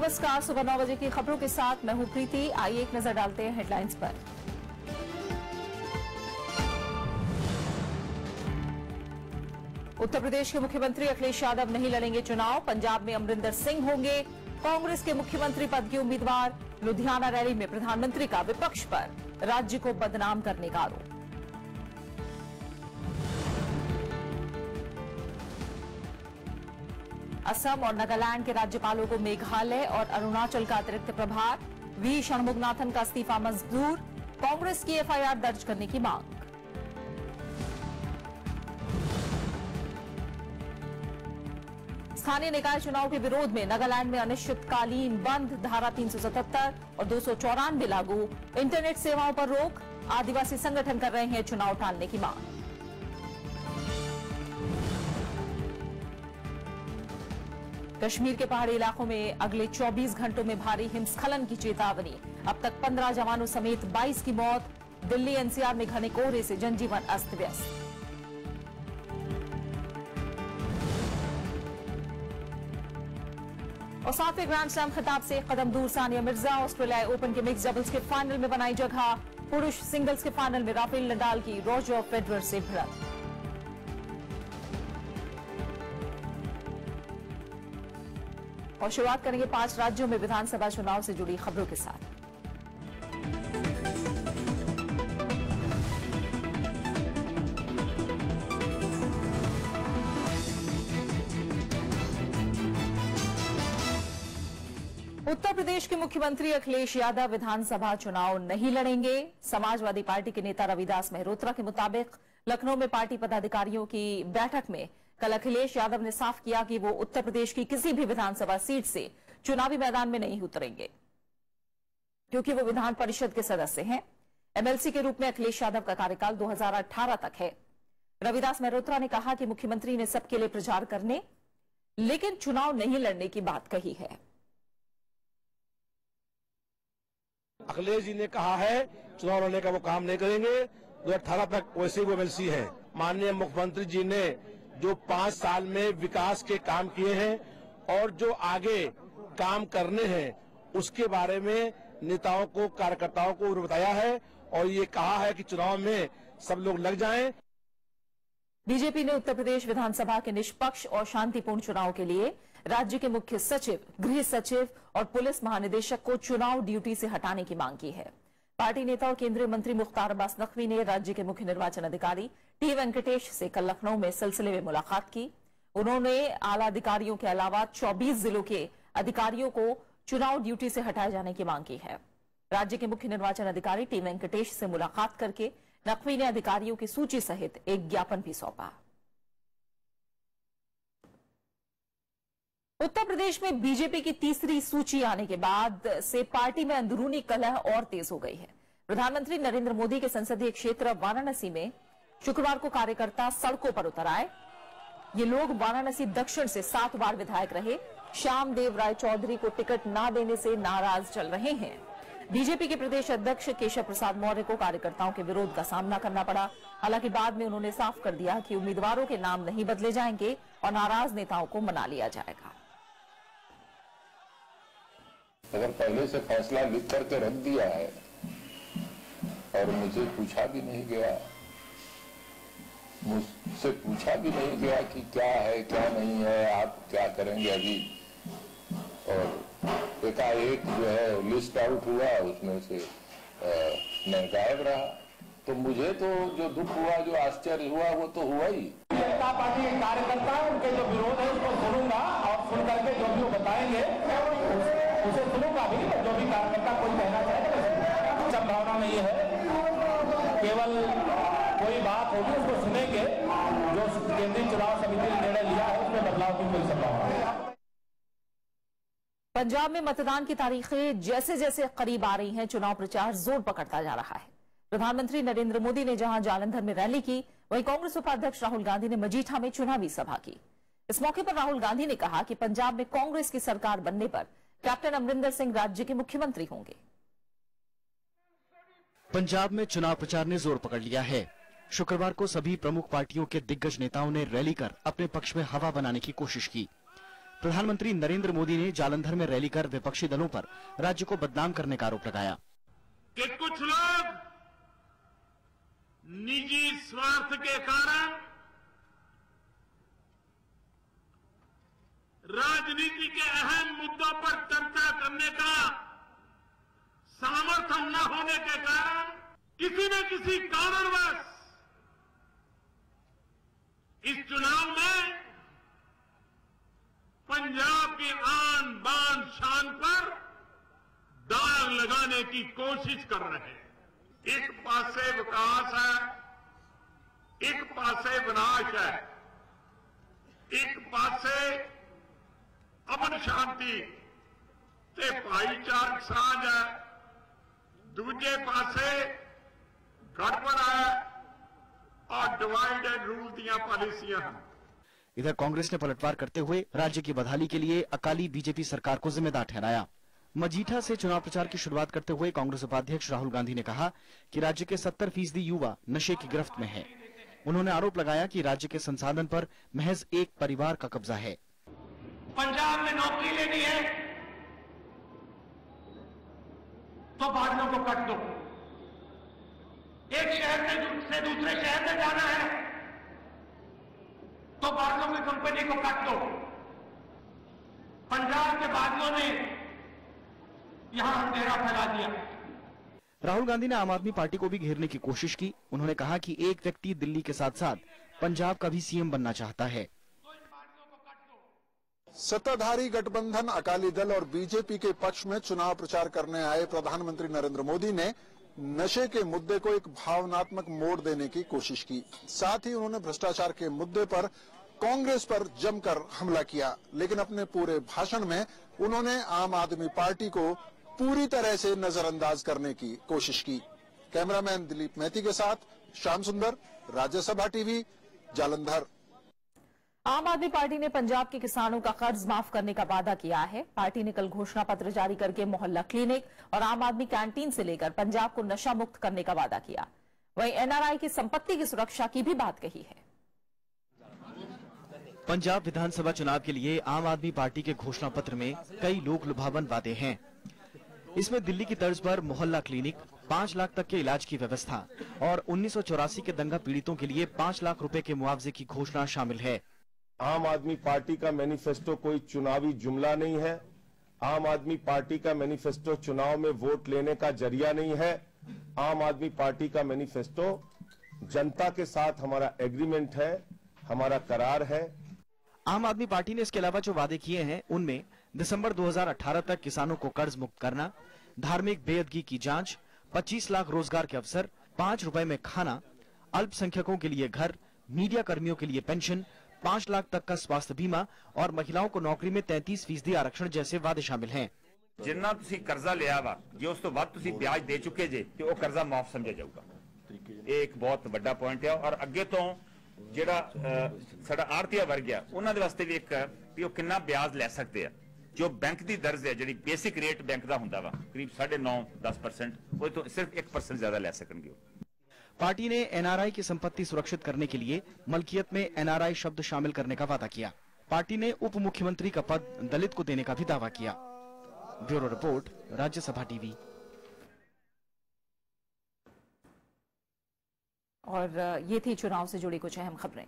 नमस्कार, सुबह 9 बजे की खबरों के साथ मैं हूं प्रीति। आइए एक नजर डालते हैं हेडलाइंस पर। उत्तर प्रदेश के मुख्यमंत्री अखिलेश यादव नहीं लड़ेंगे चुनाव। पंजाब में अमरिंदर सिंह होंगे कांग्रेस के मुख्यमंत्री पद के उम्मीदवार। लुधियाना रैली में प्रधानमंत्री का विपक्ष पर राज्य को बदनाम करने का आरोप। असम और नागालैंड के राज्यपालों को मेघालय और अरुणाचल का अतिरिक्त प्रभार। वी षणमुगनाथन का इस्तीफा मंजूर। कांग्रेस की एफआईआर दर्ज करने की मांग। स्थानीय निकाय चुनाव के विरोध में नागालैंड में अनिश्चितकालीन बंद। धारा 377 और 294 लागू। इंटरनेट सेवाओं पर रोक। आदिवासी संगठन कर रहे हैं चुनाव टालने की मांग। कश्मीर के पहाड़ी इलाकों में अगले 24 घंटों में भारी हिमस्खलन की चेतावनी। अब तक 15 जवानों समेत 22 की मौत। दिल्ली एनसीआर में घने कोहरे से जनजीवन अस्त व्यस्त। और 7वें ग्रैंड स्लैम खिताब से एक कदम दूर सानिया मिर्जा। ऑस्ट्रेलियाई ओपन के मिक्स डबल्स के फाइनल में बनाई जगह। पुरुष सिंगल्स के फाइनल में राफेल नडाल की रॉजर फेडरर से भिड़ंत। और शुरुआत करेंगे 5 राज्यों में विधानसभा चुनाव से जुड़ी खबरों के साथ। उत्तर प्रदेश के मुख्यमंत्री अखिलेश यादव विधानसभा चुनाव नहीं लड़ेंगे। समाजवादी पार्टी के नेता रविदास मेहरोत्रा के मुताबिक लखनऊ में पार्टी पदाधिकारियों की बैठक में कल अखिलेश यादव ने साफ किया कि वो उत्तर प्रदेश की किसी भी विधानसभा सीट से चुनावी मैदान में नहीं उतरेंगे, क्योंकि वो विधान परिषद के सदस्य हैं। एमएलसी के रूप में अखिलेश यादव का कार्यकाल 2018 तक है। रविदास मेहरोत्रा ने कहा कि मुख्यमंत्री ने सबके लिए प्रचार करने लेकिन चुनाव नहीं लड़ने की बात कही है। अखिलेश जी ने कहा है चुनाव लड़ने का वो काम नहीं करेंगे। 2018 तक वैसे वो एमएलसी है। माननीय मुख्यमंत्री जी ने जो 5 साल में विकास के काम किए हैं और जो आगे काम करने हैं उसके बारे में नेताओं को, कार्यकर्ताओं को बताया है और ये कहा है कि चुनाव में सब लोग लग जाएं। बीजेपी ने उत्तर प्रदेश विधानसभा के निष्पक्ष और शांतिपूर्ण चुनाव के लिए राज्य के मुख्य सचिव, गृह सचिव और पुलिस महानिदेशक को चुनाव ड्यूटी से हटाने की मांग की है। पार्टी नेता और केंद्रीय मंत्री मुख्तार अब्बास नकवी ने राज्य के मुख्य निर्वाचन अधिकारी टी वेंकटेश से कल लखनऊ में सिलसिले में मुलाकात की। उन्होंने आला अधिकारियों के अलावा 24 जिलों के अधिकारियों को चुनाव ड्यूटी से हटाए जाने की मांग की है। राज्य के मुख्य निर्वाचन अधिकारी टी वेंकटेश से मुलाकात करके नकवी ने अधिकारियों की सूची सहित एक ज्ञापन भी सौंपा। उत्तर प्रदेश में बीजेपी की तीसरी सूची आने के बाद से पार्टी में अंदरूनी कलह और तेज हो गई है। प्रधानमंत्री नरेंद्र मोदी के संसदीय क्षेत्र वाराणसी में शुक्रवार को कार्यकर्ता सड़कों पर उतर आए। ये लोग वाराणसी दक्षिण से 7 बार विधायक रहे श्यामदेव राय चौधरी को टिकट न देने से नाराज चल रहे हैं। बीजेपी के प्रदेश अध्यक्ष केशव प्रसाद मौर्य को कार्यकर्ताओं के विरोध का सामना करना पड़ा। हालांकि बाद में उन्होंने साफ कर दिया कि उम्मीदवारों के नाम नहीं बदले जाएंगे और नाराज नेताओं को मना लिया जाएगा। अगर पहले से फैसला लिख करके रख दिया है और मुझे पूछा भी नहीं गया, मुझसे पूछा भी नहीं गया कि क्या है क्या नहीं है, आप क्या करेंगे अभी, और एकाएक जो है लिस्ट आउट हुआ, उसमें से मैं गायब रहा, तो मुझे तो जो दुख हुआ, जो आश्चर्य हुआ, वो तो हुआ ही। जनता पार्टी के कार्यकर्ता उनके जो विरोध है उसको सुनूंगा और सुन करके जो भी वो बताएंगे उसे सुनूंगा भी। जो भी कार्यकर्ता कोई कहना चाहे संभावना नहीं है, केवल कोई बात होगी उसको सुनेंगे। जो केंद्रीय चुनाव समिति ने निर्णय लिया है उसमें बदलाव की कोई संभावना नहीं। पंजाब में मतदान की तारीखें जैसे जैसे करीब आ रही हैं, चुनाव प्रचार जोर पकड़ता जा रहा है। प्रधानमंत्री नरेंद्र मोदी ने जहां जालंधर में रैली की, वहीं कांग्रेस उपाध्यक्ष राहुल गांधी ने मजीठा में चुनावी सभा की। इस मौके पर राहुल गांधी ने कहा कि पंजाब में कांग्रेस की सरकार बनने पर कैप्टन अमरिंदर सिंह राज्य के मुख्यमंत्री होंगे। पंजाब में चुनाव प्रचार ने जोर पकड़ लिया है। शुक्रवार को सभी प्रमुख पार्टियों के दिग्गज नेताओं ने रैली कर अपने पक्ष में हवा बनाने की कोशिश की। प्रधानमंत्री नरेंद्र मोदी ने जालंधर में रैली कर विपक्षी दलों पर राज्य को बदनाम करने का आरोप लगाया कि कुछ लोग निजी स्वार्थ के कारण राजनीति के अहम मुद्दों पर चर्चा करने का सामर्थ्य न होने के कारण किसी न किसी कारणवश इस चुनाव में पंजाब की आन बान शान पर दाग लगाने की कोशिश कर रहे हैं। एक पासे विकास है, एक पासे विनाश है, एक पासे अमन शांति ते भाईचारक साझ है, दूजे पासे गड़बड़ है और डिवाइड एंड रूल दियां पॉलिसियां हैं। इधर कांग्रेस ने पलटवार करते हुए राज्य की बदहाली के लिए अकाली बीजेपी सरकार को जिम्मेदार ठहराया। मजीठा से चुनाव प्रचार की शुरुआत करते हुए कांग्रेस उपाध्यक्ष राहुल गांधी ने कहा कि राज्य के 70% युवा नशे की गिरफ्त में है। उन्होंने आरोप लगाया कि राज्य के संसाधन पर महज एक परिवार का कब्जा है। पंजाब में नौकरी लेनी है तो बादलों को कट दो, एक शहर से दूसरे शहर में जाना है तो बादलों की कंपनी को काट दो। पंजाब के बादलों ने यहां अंधेरा फैला दिया। राहुल गांधी ने आम आदमी पार्टी को भी घेरने की कोशिश की। उन्होंने कहा कि एक व्यक्ति दिल्ली के साथ साथ पंजाब का भी सीएम बनना चाहता है। सत्ताधारी गठबंधन अकाली दल और बीजेपी के पक्ष में चुनाव प्रचार करने आए प्रधानमंत्री नरेंद्र मोदी ने नशे के मुद्दे को एक भावनात्मक मोड़ देने की कोशिश की। साथ ही उन्होंने भ्रष्टाचार के मुद्दे पर कांग्रेस पर जमकर हमला किया, लेकिन अपने पूरे भाषण में उन्होंने आम आदमी पार्टी को पूरी तरह से नजरअंदाज करने की कोशिश की। कैमरामैन दिलीप मेहती के साथ श्याम सुंदर, राज्यसभा टीवी, जालंधर। आम आदमी पार्टी ने पंजाब के किसानों का कर्ज माफ करने का वादा किया है। पार्टी ने कल घोषणा पत्र जारी करके मोहल्ला क्लिनिक और आम आदमी कैंटीन से लेकर पंजाब को नशा मुक्त करने का वादा किया। वहीं एनआरआई की संपत्ति की सुरक्षा की भी बात कही है। पंजाब विधानसभा चुनाव के लिए आम आदमी पार्टी के घोषणा पत्र में कई लोक लुभावन वादे हैं। इसमें दिल्ली की तर्ज पर मोहल्ला क्लिनिक, 5 लाख तक के इलाज की व्यवस्था और 1984 के दंगा पीड़ितों के लिए 5 लाख रुपए के मुआवजे की घोषणा शामिल है। आम आदमी पार्टी का मैनिफेस्टो कोई चुनावी जुमला नहीं है। आम आदमी पार्टी का मैनिफेस्टो चुनाव में वोट लेने का जरिया नहीं है। आम आदमी पार्टी का मैनिफेस्टो जनता के साथ हमारा एग्रीमेंट है, हमारा करार है। आम आदमी पार्टी ने इसके अलावा जो वादे किए हैं उनमें दिसंबर 2018 तक किसानों को कर्ज मुक्त करना, धार्मिक बेअदगी की जांच, 25 लाख रोजगार के अवसर, 5 रुपए में खाना, अल्पसंख्यकों के लिए घर, मीडिया कर्मियों के लिए पेंशन, 5 लाख तक का स्वास्थ्य बीमा और महिलाओं को नौकरी में 33% आरक्षण जैसे वादे शामिल हैं। जिन्ना तुसी कर्जा लिया वा जे उस तो बाद तुसी ब्याज दे चुके जे ते वो कर्जा माफ समझा जाऊगा। एक बहुत बड़ा पॉइंट है। और अगे तो ਜਿਹੜਾ ਸਾਡਾ ਆੜਤੀਆ ਵਰਗ ਆ ਉਹਨਾਂ ਦੇ ਵਾਸਤੇ ਵੀ ਇੱਕ ਵੀ ਉਹ ਕਿੰਨਾ ਵਿਆਜ ਲੈ ਸਕਦੇ ਆ। ਜੋ ਬੈਂਕ ਦੀ ਦਰਜ ਹੈ ਜਿਹੜੀ ਬੇਸਿਕ ਰੇਟ ਬੈਂਕ ਦਾ ਹੁੰਦਾ ਵਾ ਕਰੀਬ 9.5-10%, ਉਹ ਤੋਂ सिर्फ 1% ज्यादा ले सकेंगे। पार्टी ने एनआरआई की संपत्ति सुरक्षित करने के लिए मलकियत में एनआरआई शब्द शामिल करने का वादा किया। पार्टी ने उप मुख्यमंत्री का पद दलित को देने का भी दावा किया। Bureau report, Rajya Sabha TV. और ये थी चुनाव से जुड़ी कुछ अहम खबरें।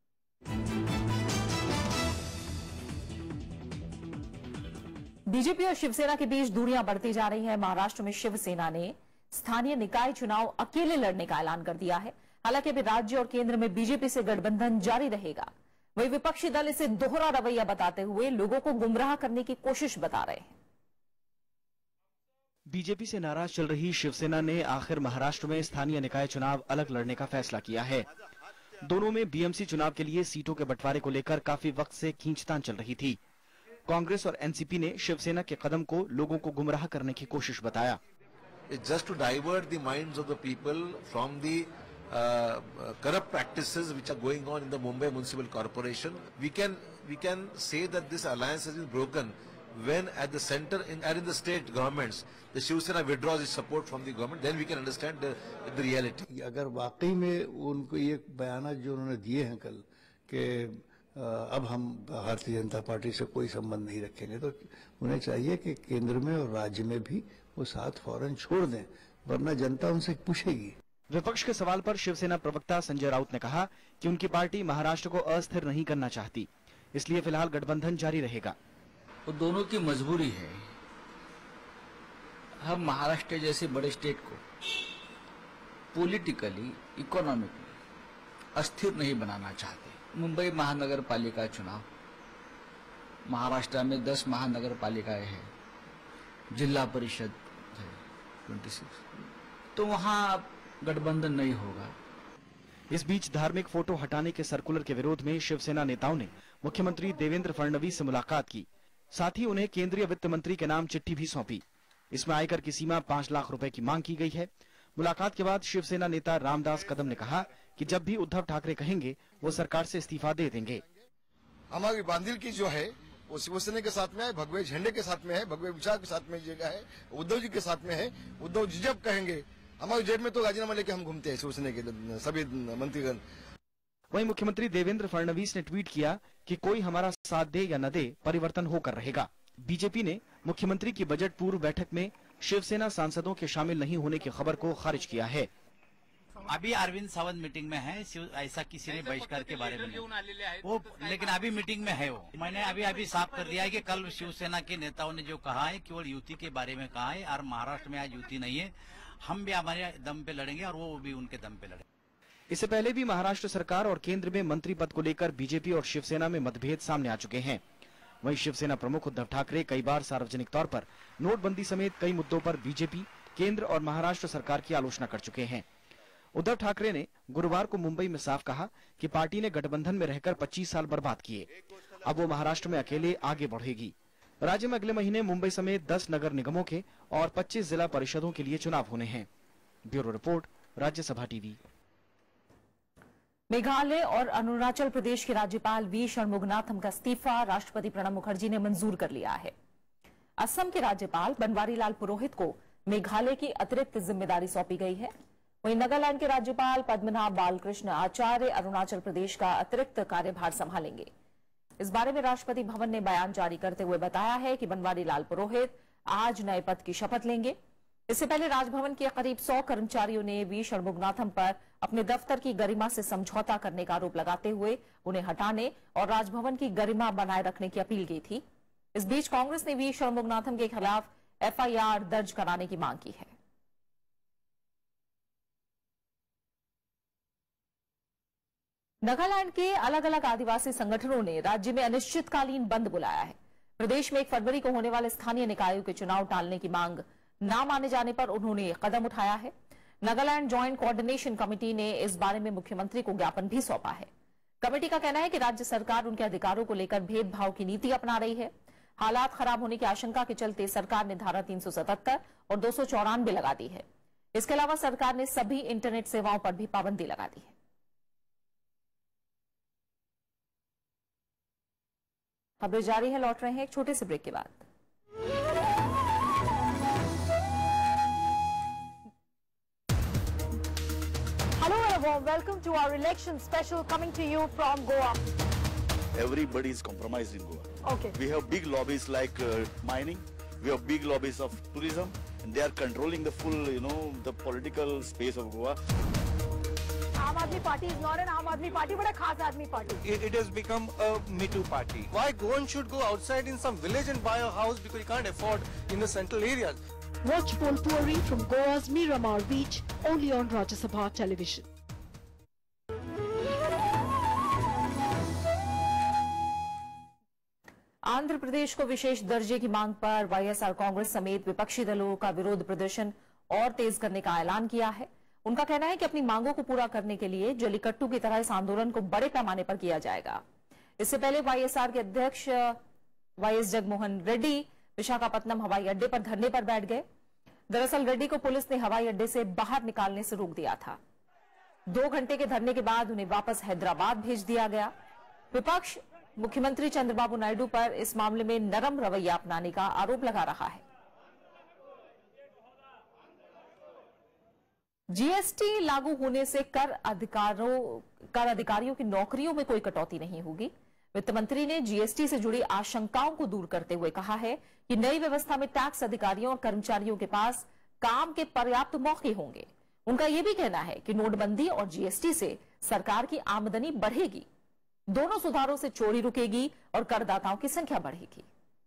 बीजेपी और शिवसेना के बीच दूरियां बढ़ती जा रही हैं। महाराष्ट्र में शिवसेना ने स्थानीय निकाय चुनाव अकेले लड़ने का ऐलान कर दिया है। हालांकि अभी राज्य और केंद्र में बीजेपी से गठबंधन जारी रहेगा। वहीं विपक्षी दल इसे दोहरा रवैया बताते हुए लोगों को गुमराह करने की कोशिश बता रहे हैं। बीजेपी से नाराज चल रही शिवसेना ने आखिर महाराष्ट्र में स्थानीय निकाय चुनाव अलग लड़ने का फैसला किया है। दोनों में बीएमसी चुनाव के लिए सीटों के बंटवारे को लेकर काफी वक्त से खींचतान चल रही थी। कांग्रेस और एनसीपी ने शिवसेना के कदम को लोगों को गुमराह करने की कोशिश बताया। Just to divert the minds of the people from the corrupt practices which are going on in the Mumbai Municipal Corporation, we can say that this alliance has been broken when at the center and in the state governments the Shiv Sena withdraws its support from the government. Then we can understand the reality. अगर वाकई में उनको ये बयान जो उन्होंने दिए हैं कल कि अब हम भारतीय जनता पार्टी से कोई संबंध नहीं रखेंगे, तो उन्हें चाहिए कि केंद्र में और राज्य में भी वो साथ फौरन छोड़ दें, वरना जनता उनसे पूछेगी। विपक्ष के सवाल पर शिवसेना प्रवक्ता संजय राउत ने कहा कि उनकी पार्टी महाराष्ट्र को अस्थिर नहीं करना चाहती, इसलिए फिलहाल गठबंधन जारी रहेगा। तो दोनों की मजबूरी है। हम महाराष्ट्र जैसे बड़े स्टेट को पॉलिटिकली, इकोनॉमिकली अस्थिर नहीं बनाना चाहते। मुंबई महानगर पालिका चुनाव, महाराष्ट्र में 10 महानगर पालिकाएं हैं, जिला परिषद है 26, तो वहां गठबंधन नहीं होगा। इस बीच धार्मिक फोटो हटाने के सर्कुलर के विरोध में शिवसेना नेताओं ने मुख्यमंत्री देवेंद्र फडणवीस से मुलाकात की, साथ ही उन्हें केंद्रीय वित्त मंत्री के नाम चिट्ठी भी सौंपी। इसमें आयकर की सीमा 5 लाख रुपए की मांग की गई है। मुलाकात के बाद शिवसेना नेता रामदास कदम ने कहा कि जब भी उद्धव ठाकरे कहेंगे वो सरकार से इस्तीफा दे देंगे। हमारी बांधिलकी जो है वो शिवसेना के साथ में है, भगवे झंडे के साथ में है, भगवे विचार के साथ में जगह है, उद्धव जी के साथ में है। उद्धव जी जब कहेंगे, हमारे जेब में तो राजीनामा लेके हम घूमते हैं शिवसेना के सभी मंत्रीगण। वहीं मुख्यमंत्री देवेंद्र फडणवीस ने ट्वीट किया कि कोई हमारा साथ दे या न दे, परिवर्तन होकर रहेगा। बीजेपी ने मुख्यमंत्री की बजट पूर्व बैठक में शिवसेना सांसदों के शामिल नहीं होने की खबर को खारिज किया है। अभी अरविंद सावंत मीटिंग में है, ऐसा किसी ने बहिष्कार के बारे में नहीं। वो लेकिन अभी मीटिंग में है। वो मैंने अभी साफ कर दिया है कि कल शिवसेना के नेताओं ने जो कहा है केवल युति के बारे में कहा है, और महाराष्ट्र में आज युति नहीं है। हम भी हमारे दम पे लड़ेंगे और वो भी उनके दम पे लड़ेंगे। इससे पहले भी महाराष्ट्र सरकार और केंद्र में मंत्री पद को लेकर बीजेपी और शिवसेना में मतभेद सामने आ चुके हैं। वहीं शिवसेना प्रमुख उद्धव ठाकरे कई बार सार्वजनिक तौर पर नोटबंदी समेत कई मुद्दों पर बीजेपी, केंद्र और महाराष्ट्र सरकार की आलोचना कर चुके हैं। उद्धव ठाकरे ने गुरुवार को मुंबई में साफ कहा कि पार्टी ने गठबंधन में रहकर 25 साल बर्बाद किए, अब वो महाराष्ट्र में अकेले आगे बढ़ेगी। राज्य में अगले महीने मुंबई समेत 10 नगर निगमों के और 25 जिला परिषदों के लिए चुनाव होने हैं। Bureau report, Rajya Sabha TV. Meghalaya और अरुणाचल प्रदेश के राज्यपाल वी षणमुगनाथम का इस्तीफा राष्ट्रपति प्रणब मुखर्जी ने मंजूर कर लिया है। असम के राज्यपाल बनवारी लाल पुरोहित को मेघालय की अतिरिक्त जिम्मेदारी सौंपी गई है। वहीं नागालैंड के राज्यपाल पद्मनाभ बालकृष्ण आचार्य अरुणाचल प्रदेश का अतिरिक्त कार्यभार संभालेंगे। इस बारे में राष्ट्रपति भवन ने बयान जारी करते हुए बताया है कि बनवारी लाल पुरोहित आज नए पद की शपथ लेंगे। इससे पहले राजभवन के करीब 100 कर्मचारियों ने वी षणमुगनाथम पर अपने दफ्तर की गरिमा से समझौता करने का आरोप लगाते हुए उन्हें हटाने और राजभवन की गरिमा बनाए रखने की अपील की थी। इस बीच कांग्रेस ने वी षणमुगनाथम के खिलाफ एफआईआर दर्ज कराने की मांग की है। नागालैंड के अलग अलग आदिवासी संगठनों ने राज्य में अनिश्चितकालीन बंद बुलाया है। प्रदेश में 1 फरवरी को होने वाले स्थानीय निकायों के चुनाव टालने की मांग न माने जाने पर उन्होंने कदम उठाया है। नागालैंड ज्वाइंट कोऑर्डिनेशन कमेटी ने इस बारे में मुख्यमंत्री को ज्ञापन भी सौंपा है। कमेटी का कहना है कि राज्य सरकार उनके अधिकारों को लेकर भेदभाव की नीति अपना रही है। हालात खराब होने की आशंका के चलते सरकार ने धारा 377 और 294 लगा दी है। इसके अलावा सरकार ने सभी इंटरनेट सेवाओं पर भी पाबंदी लगा दी है। खबरें जारी है, लौट रहे हैं एक छोटे से ब्रेक के बाद। Hello everyone, welcome to our election special coming to you from Goa. Everybody is compromised in Goa. Okay. We have big lobbies like mining. We have big lobbies of tourism, and they are controlling the full, the political space of Goa. Aam Aadmi Party is not an Aam Aadmi Party, but a Khas Aadmi Party. It has become a Me Too party. Why Goan should go outside in some village and buy a house because you can't afford in the central areas? Watch Polpuri from Goa's Miramar Beach only on Rajya Sabha television. Andhra Pradesh को विशेष दर्जे की मांग पर YSR Congress समेत विपक्षी दलों का विरोध प्रदर्शन और तेज करने का ऐलान किया है। उनका कहना है कि अपनी मांगों को पूरा करने के लिए जल्लीकट्टू की तरह इस आंदोलन को बड़े पैमाने पर किया जाएगा। इससे पहले वाईएसआर के अध्यक्ष वाईएस जगनमोहन रेड्डी विशाखापत्तनम हवाई अड्डे पर धरने पर बैठ गए। दरअसल रेड्डी को पुलिस ने हवाई अड्डे से बाहर निकालने से रोक दिया था। 2 घंटे के धरने के बाद उन्हें वापस हैदराबाद भेज दिया गया। विपक्ष मुख्यमंत्री चंद्रबाबू नायडू पर इस मामले में नरम रवैया अपनाने का आरोप लगा रहा है। जीएसटी लागू होने से कर अधिकारियों की नौकरियों में कोई कटौती नहीं होगी। वित्त मंत्री ने जीएसटी से जुड़ी आशंकाओं को दूर करते हुए कहा है कि नई व्यवस्था में टैक्स अधिकारियों और कर्मचारियों के पास काम के पर्याप्त मौके होंगे। उनका यह भी कहना है कि नोटबंदी और जीएसटी से सरकार की आमदनी बढ़ेगी। दोनों सुधारों से चोरी रुकेगी और करदाताओं की संख्या बढ़ेगी।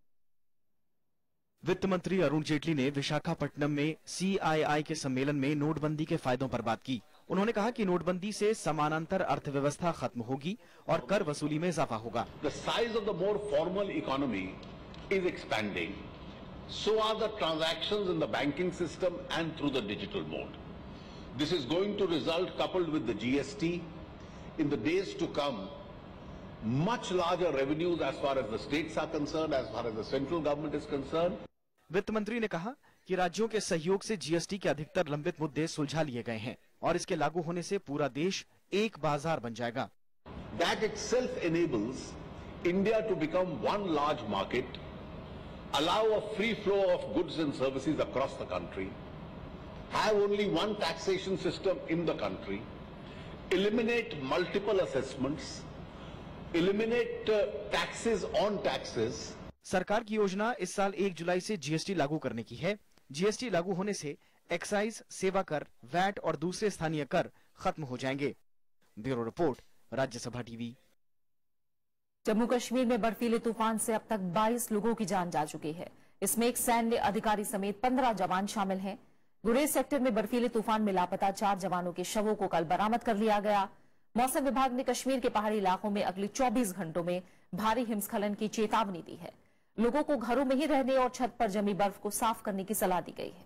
वित्त मंत्री अरुण जेटली ने विशाखापट्टनम में CII के सम्मेलन में नोटबंदी के फायदों पर बात की। उन्होंने कहा कि नोटबंदी से समानांतर अर्थव्यवस्था खत्म होगी और कर वसूली में इजाफा होगा। The size of the more formal economy is expanding. So are the transactions in the banking system and through the digital mode. This is going to result, coupled with the GST, in the days to come, much larger revenues as far as the states are concerned, as far as the central government is concerned. वित्त मंत्री ने कहा कि राज्यों के सहयोग से GST के अधिकतर लंबित मुद्दे सुलझा लिए गए हैं और इसके लागू होने से पूरा देश एक बाजार बन जाएगा। That itself enables India to become one large market, allow a free flow of goods and services across the country, have only one taxation system in the country, eliminate multiple assessments, eliminate taxes on taxes. सरकार की योजना इस साल 1 जुलाई से GST लागू करने की है। जीएसटी लागू होने से एक्साइज, सेवा कर, वैट और दूसरे स्थानीय कर खत्म हो जाएंगे। Bureau report, Rajya Sabha TV. Jammu Kashmir में बर्फीले तूफान से अब तक 22 लोगों की जान जा चुकी है। इसमें एक सैन्य अधिकारी समेत 15 जवान शामिल हैं। गुरेज सेक्टर में बर्फीले तूफान में लापता 4 जवानों के शवों को कल बरामद कर लिया गया। मौसम विभाग ने कश्मीर के पहाड़ी इलाकों में अगले 24 घंटों में भारी हिमस्खलन की चेतावनी दी है। लोगों को घरों में ही रहने और छत पर जमी बर्फ को साफ करने की सलाह दी गई है।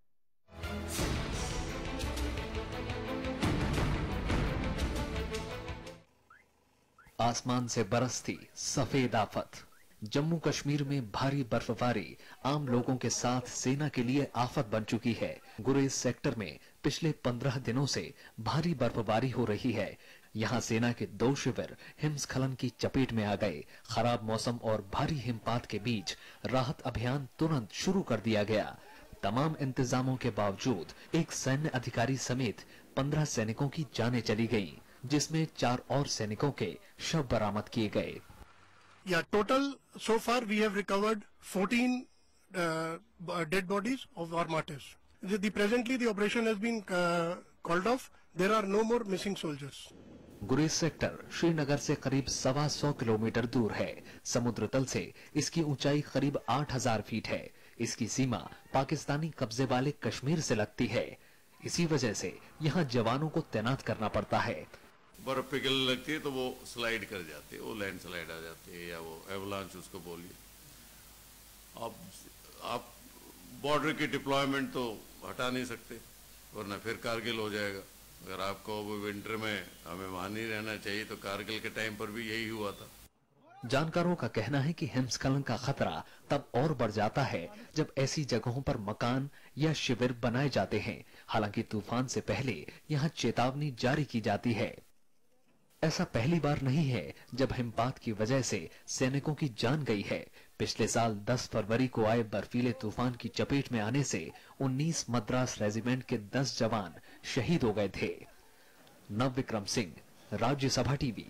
आसमान से बरसती सफेद आफत। जम्मू कश्मीर में भारी बर्फबारी आम लोगों के साथ सेना के लिए आफत बन चुकी है। गुरेज सेक्टर में पिछले 15 दिनों से भारी बर्फबारी हो रही है। यहाँ सेना के 2 शिविर हिमस्खलन की चपेट में आ गए। खराब मौसम और भारी हिमपात के बीच राहत अभियान तुरंत शुरू कर दिया गया। तमाम इंतजामों के बावजूद एक सैन्य अधिकारी समेत 15 सैनिकों की जानें चली गईं, जिसमें 4 और सैनिकों के शव बरामद किए गए। Total so far we have recovered 14 dead bodies of our martyrs. Presently the operation has been called off. There are no more missing soldiers. Gurez sector Srinagar से करीब 125 किलोमीटर दूर है। समुद्र तल से इसकी ऊंचाई करीब 8000 फीट है। इसकी सीमा पाकिस्तानी कब्जे वाले कश्मीर से लगती है। इसी वजह से यहाँ जवानों को तैनात करना पड़ता है। बर्फ पिघलने लगती है तो वो स्लाइड कर जाती है, वो लैंड स्लाइड आ जाती है या वो एवलांच उसको बोलिए। अब आप बॉर्डर की डिप्लॉयमेंट तो हटा नहीं सकते, वरना फिर कारगिल हो जाएगा। अगर आपको विंटर में हमें वहां नहीं रहना चाहिए तो कारगिल के टाइम पर भी यही हुआ था। जानकारों का कहना है कि हिमस्खलन का खतरा तब और बढ़ जाता है जब ऐसी जगहों पर मकान या शिविर बनाए जाते हैं। हालांकि तूफान से पहले यहाँ चेतावनी जारी की जाती है। ऐसा पहली बार नहीं है जब हिमपात की वजह से सैनिकों की जान गई है। पिछले साल 10 फरवरी को आए बर्फीले तूफान की चपेट में आने से 19 मद्रास रेजिमेंट के 10 जवान शहीद हो गए थे। नव विक्रम सिंह, राज्यसभा टीवी।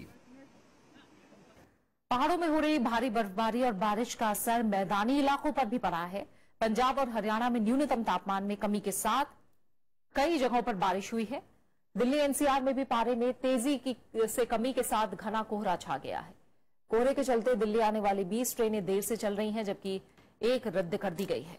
पहाड़ों में हो रही भारी बर्फबारी और बारिश का असर मैदानी इलाकों पर भी पड़ा है। पंजाब और हरियाणा में न्यूनतम तापमान में कमी के साथ कई जगहों पर बारिश हुई है। दिल्ली एनसीआर में भी पारे में तेजी से कमी के साथ घना कोहरा छा गया है। कोहरे के चलते दिल्ली आने वाली 20 ट्रेनें देर से चल रही हैं, जबकि 1 रद्द कर दी गई है।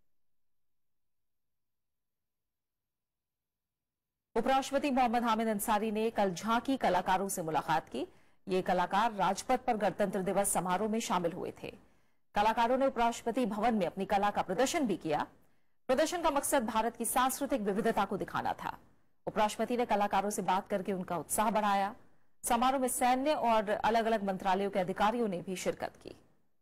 उपराष्ट्रपति मोहम्मद हामिद अंसारी ने कल झांकी कलाकारों से मुलाकात की। ये कलाकार राजपथ पर गणतंत्र दिवस समारोह में शामिल हुए थे। कलाकारों ने उपराष्ट्रपति भवन में अपनी कला का प्रदर्शन भी किया। प्रदर्शन का मकसद भारत की सांस्कृतिक विविधता को दिखाना था। उपराष्ट्रपति ने कलाकारों से बात करके उनका उत्साह बढ़ाया। समारोह में सैन्य और अलग अलग मंत्रालयों के अधिकारियों ने भी शिरकत की।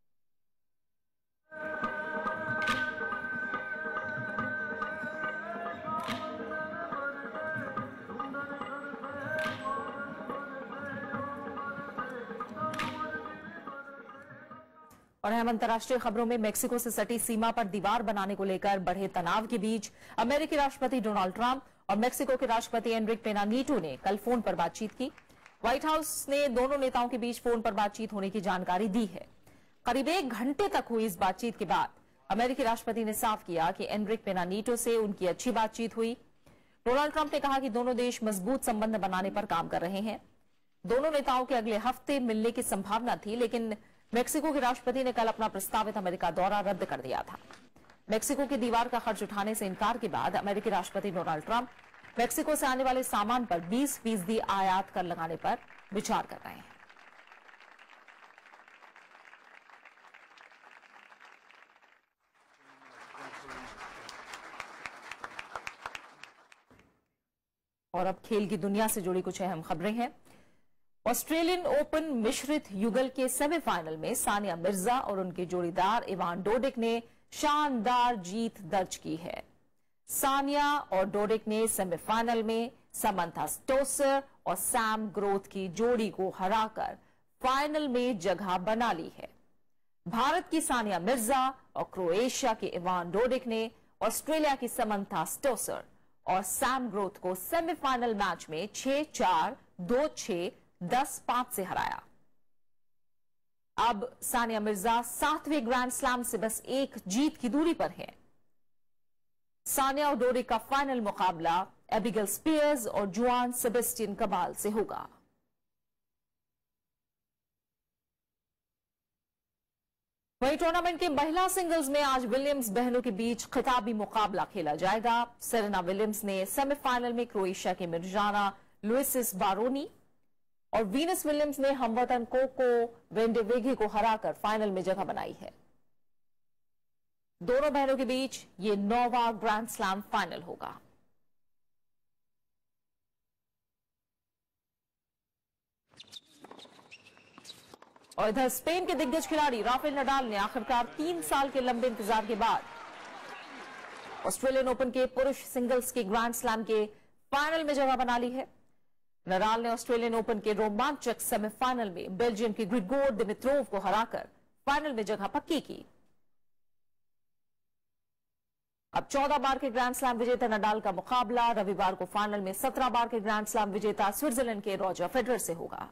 और हम अंतर्राष्ट्रीय खबरों में मेक्सिको से सटी सीमा पर दीवार बनाने को लेकर बढ़े तनाव के बीच अमेरिकी राष्ट्रपति डोनाल्ड ट्रंप और मेक्सिको के राष्ट्रपति एनरिक पेना नीटो ने कल फोन पर बातचीत की। व्हाइट हाउस ने दोनों नेताओं के बीच फोन पर बातचीत होने की जानकारी दी है। करीब 1 घंटे तक हुई इस बातचीत के बाद अमेरिकी राष्ट्रपति ने साफ किया कि एनरिक पेना नीटो से उनकी अच्छी बातचीत हुई। डोनाल्ड ट्रंप ने कहा कि दोनों देश मजबूत संबंध बनाने पर काम कर रहे हैं। दोनों नेताओं के अगले हफ्ते मिलने की संभावना थी, लेकिन मेक्सिको के राष्ट्रपति ने कल अपना प्रस्तावित अमेरिका दौरा रद्द कर दिया था। मेक्सिको की दीवार का खर्च उठाने से इनकार के बाद अमेरिकी राष्ट्रपति डोनाल्ड ट्रंप मेक्सिको से आने वाले सामान पर 20% आयात कर लगाने पर विचार कर रहे हैं। और अब खेल की दुनिया से जुड़ी कुछ अहम खबरें हैं। ऑस्ट्रेलियन ओपन मिश्रित युगल के सेमीफाइनल में सानिया मिर्जा और उनके जोड़ीदार इवान डोडिक ने शानदार जीत दर्ज की है। सानिया और डोडिक ने सेमीफाइनल में समंथा स्टोसर और सैम ग्रोथ की जोड़ी को हराकर फाइनल में जगह बना ली है। भारत की सानिया मिर्जा और क्रोएशिया के इवान डोडिक ने ऑस्ट्रेलिया की समंथा स्टोसर और सैम ग्रोथ को सेमीफाइनल मैच में 6-4, 2-6, 10-5 से हराया। अब सानिया मिर्जा 7वें ग्रैंड स्लैम से बस 1 जीत की दूरी पर है। सानिया और डोडिक का फाइनल मुकाबला एबिगेल स्पियर्स और जुआन सेबेस्टियन कबाल से होगा। वहीं टूर्नामेंट के महिला सिंगल्स में आज विलियम्स बहनों के बीच खिताबी मुकाबला खेला जाएगा। सेरेना विलियम्स ने सेमीफाइनल में क्रोएशिया के मिर्जाना लुइसिस बारोनी और वीनस विलियम्स ने हमवतन कोको वेंडेवेगे को हराकर फाइनल में जगह बनाई है। दोनों बहनों के बीच ये 9वां ग्रैंड स्लैम फाइनल होगा। और इधर स्पेन के दिग्गज खिलाड़ी राफेल नडाल ने आखिरकार 3 साल के लंबे इंतजार के बाद ऑस्ट्रेलियन ओपन के पुरुष सिंगल्स के ग्रैंड स्लैम के फाइनल में जगह बना ली है। नडाल ने ऑस्ट्रेलियन ओपन के रोमांचक सेमीफाइनल में बेल्जियम के ग्रिगोर दिमित्रोव को हराकर फाइनल में जगह पक्की की। अब 14 बार के ग्रैंड स्लैम विजेता नडाल का मुकाबला रविवार को फाइनल में 17 बार के ग्रैंड स्लैम विजेता स्विट्जरलैंड के रॉजर फेडरर से होगा।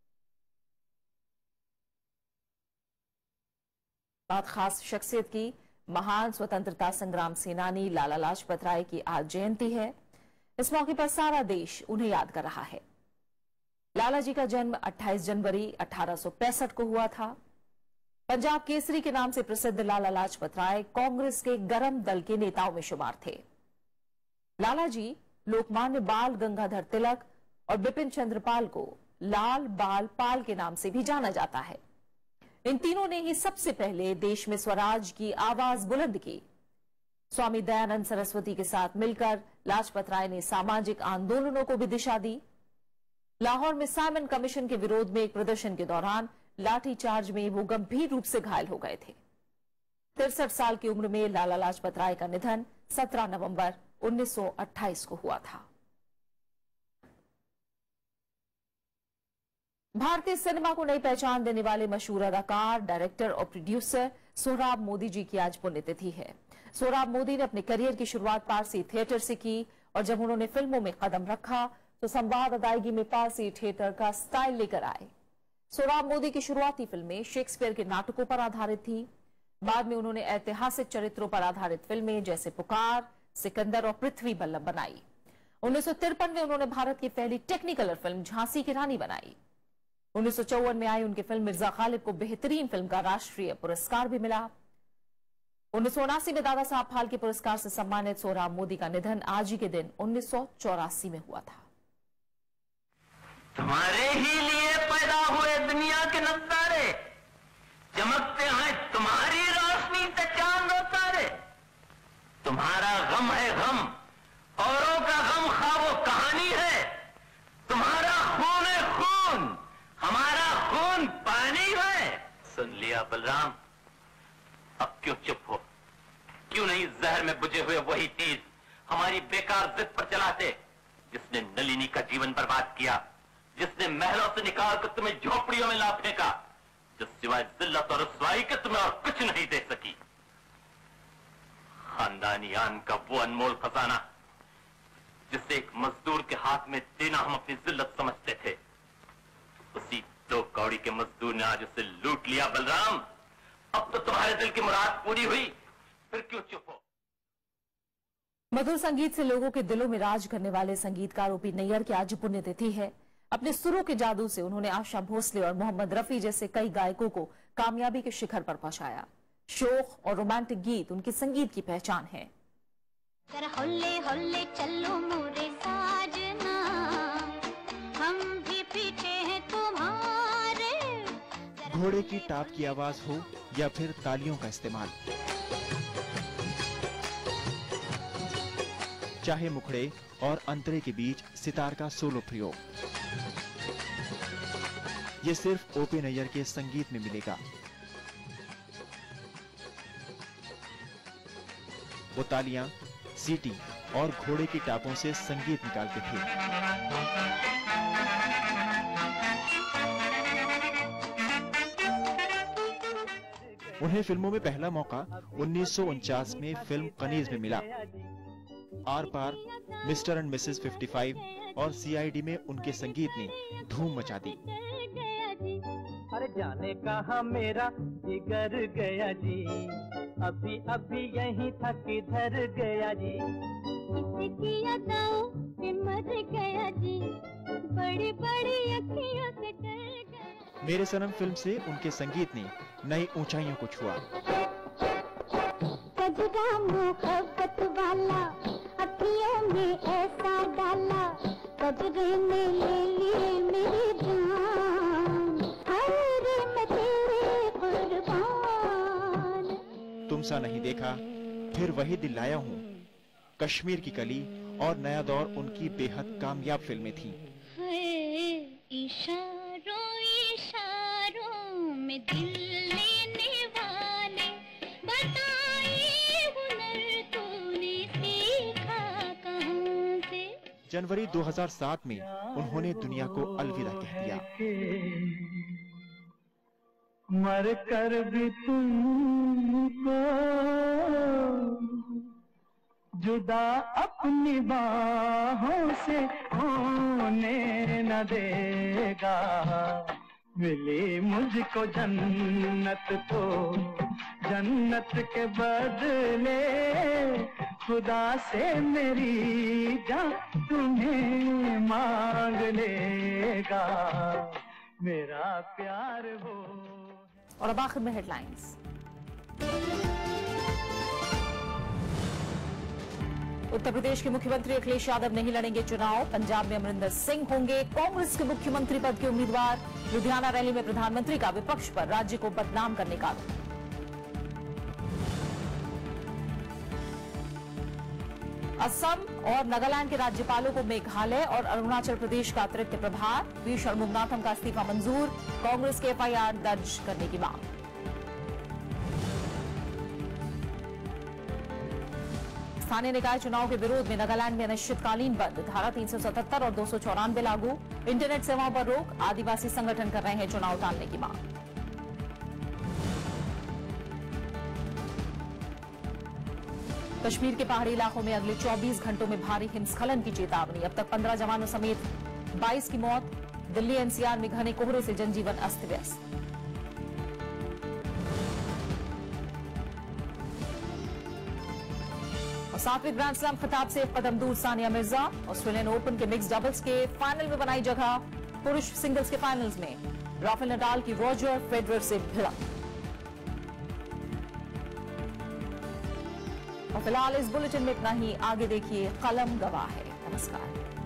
बात खास शख्सियत की, महान स्वतंत्रता संग्राम सेनानी लाला लाजपत राय की आज जयंती है। इस मौके पर सारा देश उन्हें याद कर रहा है। लाला जी का जन्म 28 जनवरी 1865 को हुआ था। पंजाब केसरी के नाम से प्रसिद्ध लाला लाजपत राय कांग्रेस के गरम दल के नेताओं में शुमार थे। लाला जी लोकमान्य बाल गंगाधर तिलक और बिपिन चंद्र पाल को लाल बाल पाल के नाम से भी जाना जाता है। इन तीनों ने ही सबसे पहले देश में स्वराज की आवाज बुलंद की। स्वामी दयानंद सरस्वती के साथ मिलकर लाजपत राय ने सामाजिक आंदोलनों को भी दिशा दी। लाहौर में साइमन कमीशन के विरोध में एक प्रदर्शन के दौरान लाठीचार्ज में वो गंभीर रूप से घायल हो गए थे। 63 साल की उम्र में लाला लाजपत राय का निधन 17 नवंबर 1928 को हुआ था। भारतीय सिनेमा को नई पहचान देने वाले मशहूर अदाकार, डायरेक्टर और प्रोड्यूसर सोहराब मोदी जी की आज पुण्यतिथि है। सोहराब मोदी ने अपने करियर की शुरुआत पारसी थिएटर से की और जब उन्होंने फिल्मों में कदम रखा तो संवाद अदायगी में पारसी थिएटर का स्टाइल लेकर आए। सोहराब मोदी की शुरुआती फिल्में शेक्सपियर के नाटकों पर आधारित थी। बाद में उन्होंने ऐतिहासिक चरित्रों पर आधारित फिल्में जैसे पुकार, सिकंदर और पृथ्वी बल्लभ बनाई। 1953 में उन्होंने भारत की पहली टेक्निकलर फिल्म झांसी की रानी बनाई। 1954 में आई उनकी फिल्म मिर्जा गालिब को बेहतरीन फिल्म का राष्ट्रीय पुरस्कार भी मिला। 1979 में दादा साहब फाल्के पुरस्कार से सम्मानित सोहराब मोदी का निधन आज ही के दिन 1984 में हुआ था। तुम्हारे ही लिए पैदा हुए दुनिया के नजारे, चमकते हैं तुम्हारी रोशनी से चांद और तारे। तुम्हारा गम है गम, औरों का गम ख्वाबो कहानी है। तुम्हारा खून है खून, हमारा खून पानी है। सुन लिया बलराम, अब क्यों चुप हो? क्यों नहीं जहर में बुझे हुए वही तीर हमारी बेकार जिद पर चलाते, जिसने नलिनी का जीवन बर्बाद किया, जिसने महलों से निकाल कर तुम्हें झोपड़ियों में ला फेंका, जो सिवाय जिल्लत और रुसवाई के तुम्हें और कुछ नहीं दे सकी। खानदानी आन का वो अनमोल खजाना जिसे एक मजदूर के हाथ में देना हम अपनी जिल्लत समझते थे, के मजदूर ने आज उसे लूट लिया। बलराम, अब तो तुम्हारे दिल की मुराद पूरी हुई, फिर क्यों चुप हो? मधुर संगीत से लोगों के दिलों में राज करने वाले संगीतकार ओपी नैयर की आज पुण्यतिथि है। अपने सुरों के जादू से उन्होंने आशा भोसले और मोहम्मद रफी जैसे कई गायकों को कामयाबी के शिखर पर पहुंचाया। शोक और रोमांटिक गीत उनकी संगीत की पहचान है। जरा होले होले चलो मोरे साजना, हम भी पीछे हैं तुम्हारे। घोड़े की टाप की आवाज हो या फिर तालियों का इस्तेमाल, चाहे मुखड़े और अंतरे के बीच सितार का सोलो प्रयोग, ये सिर्फ ओपी नैयर के संगीत में मिलेगा। वो तालियां, सीटी और घोड़े की टापों से संगीत निकालते थे। उन्हें फिल्मों में पहला मौका 1949 में फिल्म कनीज में मिला। Aar Paar, Mr and Mrs 55 और सीआईडी में उनके संगीत ने धूम मचा दी। अरे जाने कहा मेरा जिगर गया जी, अभी अभी यहीं था किधर गया जी। इसकी अदाओं पे मर गया जी, बड़ी बड़ी अखियों से डर गया। मेरे सनम फिल्म से उनके संगीत ने नई ऊंचाइयों को छुआ। कजरा मोहब्बत वाला अखियों में ऐसा डाला, कजरे में ले ली मेरी जान, अरे मैं तेरे कुर्बान। तुम सा नहीं देखा, फिर वही दिल लाया हूँ, कश्मीर की कली और नया दौर उनकी बेहद कामयाब फिल्में थीं। इशारों इशारों में दिल लेने वाले, बताइए हुनर तूने सीखा कहाँ से। जनवरी 2007 में उन्होंने दुनिया को अलविदा कह दिया। मर कर भी तुमको जुदा अपनी बाहों से होने न देगा। मिली मुझको जन्नत तो जन्नत के बदले खुदा से मेरी जान तुम्हें मांग लेगा, मेरा प्यार हो। और अब आखिर में हेडलाइंस। उत्तर प्रदेश के मुख्यमंत्री अखिलेश यादव नहीं लड़ेंगे चुनाव, पंजाब में अमरिंदर सिंह होंगे कांग्रेस के मुख्यमंत्री पद के उम्मीदवार। लुधियाना रैली में प्रधानमंत्री का विपक्ष पर राज्य को बदनाम करने का आरोप। असम और नागालैंड के राज्यपालों को मेघालय और अरुणाचल प्रदेश का अतिरिक्त प्रभार। वी षणमुगनाथम का इस्तीफा मंजूर, कांग्रेस के एफआईआर दर्ज करने की मांग। स्थानीय निकाय चुनाव के विरोध में नागालैंड में अनिश्चितकालीन बंद, धारा 377 और 294 लागू। इंटरनेट सेवाओं पर रोक, आदिवासी संगठन कर रहे हैं चुनाव टालने की मांग। कश्मीर के पहाड़ी इलाकों में अगले 24 घंटों में भारी हिमस्खलन की चेतावनी, अब तक 15 जवानों समेत 22 की मौत। दिल्ली एनसीआर में घने कोहरे से जनजीवन अस्त व्यस्त। और 7वें ग्रैंड स्लैम खिताब से एक कदम दूर सानिया मिर्जा। ऑस्ट्रेलियन ओपन के मिक्स डबल्स के फाइनल में बनाई जगह। पुरुष सिंगल्स के फाइनल्स में राफेल नडाल की रॉजर फेडरर से भिड़ंत। और फिलहाल इस बुलेटिन में इतना ही। आगे देखिए कलम गवाह है। नमस्कार।